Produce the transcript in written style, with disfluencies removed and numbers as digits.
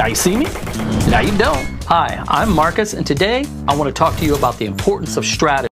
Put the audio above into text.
Now you see me, now you don't. Hi, I'm Marcus, and today I want to talk to you about the importance of strategy.